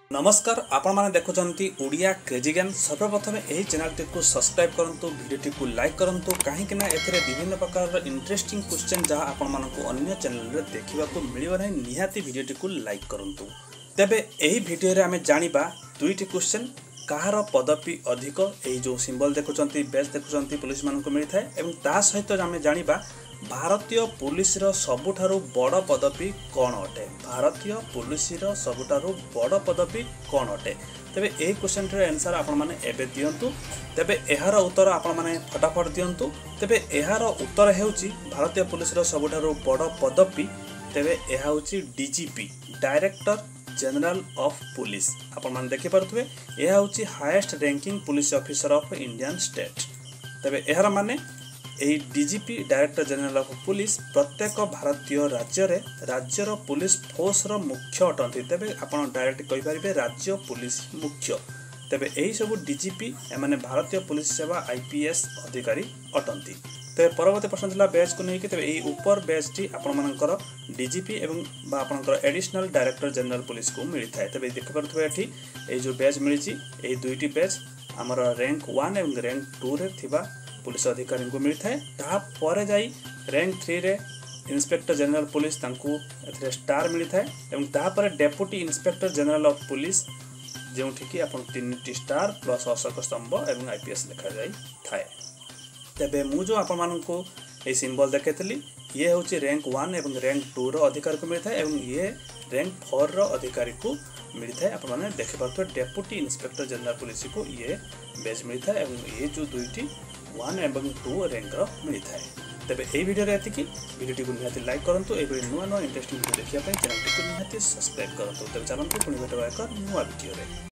नमस्कार आपण माने देखुचंती ओडिया क्रेजी ज्ञान। सर्वप्रथम यही चैनल को सब्सक्राइब करंतु, वीडियो को लाइक करंतु, कहीं एथिरे विभिन्न प्रकार इंटरेस्टिंग क्वेश्चन जहाँ आपण मानकु अन्य चैनल रे देखिबा को मिलिबो नै, निहाती वीडियो को लाइक करंतु। तेबे एही वीडियो रे आमे जानिबा दुईटी क्वेश्चन कहार पदवी अधिक, एही जो सिंबल देखुचंती बेज देखुचंती पुलिस मानकु मिलि थाए, एवं ता सहित आमे जानिबा भारतीय पुलिस रो सबुठारु बड़ पदवी कौन अटे। भारतीय पुलिस रो सबुठारु बड़ पदवी कौन अटे। तेबे एही क्वेश्चन रे आंसर आपण माने एबे दियंतु। तेबे एहार उत्तर आपण माने फटाफट दियंतु। तेबे एहार उत्तर हेउची भारतीय पुलिस रो सबुठारु बड़ पदवी, तेबे एहा होची DGP, director general of police. आपण माने देखि परथुवे एहा होची highest ranking police officer of Indian state. तेबे एहार माने एही DGP director general of police प्रत्येक भारतीय राज्यर पुलिस फोर्स रो मुख्य अटंती। तेबे आपण डायरेक्ट कहि परिबे राज्य पुलिस मुख्य। तेबे एही सब डीजीपी एमाने भारतीय पुलिस सेवा आईपीएस अधिकारी अटंती। तेबे परवर्ती प्रश्न थिला बैच को नहीं कि, तेबे एही ऊपर बैच टी आपण मानकर डीजीपी एवं बा आपनकर एडिशनल डायरेक्टर जनरल पुलिस को मिलि थाए। तेबे देखि परथुवे एठी एही जो बैच मिलिची, एही दुईटी बैच हमर रैंक 1 एवं रैंक 2 रे थिबा पुलिस अधिकारी को मिलता है। तापर जाई रैंक 3 रे इंस्पेक्टर जनरल पुलिस तांकू एथरे स्टार मिलता है, एवं तापर deputy inspector general of police जो कि अपन 3टी स्टार प्लस अशोक स्तंभ एवं आईपीएस लिखा जाई थाए। तेबे मु जो आपण मानकू ए सिंबल देखेतली, ये होची रैंक 1 एवं रैंक 2 रो अधिकारी को मिलता है, एवं ये रैंक 4 रो अधिकारी को मिलता है। आपण माने देखे पाथो डेप्यूटी इंस्पेक्टर जनरल पुलिस को ये बेज मिलता है, एवं ये जो दुईटी 1 एवं 2 रैंक मिलता है। तेबे एही वीडियो रे एतिकी। वीडियो को निहाती लाइक करंतु, एबे नुआ इंटरेस्टिंग वीडियो देखिया पय चैनल को निहाती सब्सक्राइब करंतु। तेबे चलंतु पुणी भेटबा एक नुआ वीडियो रे।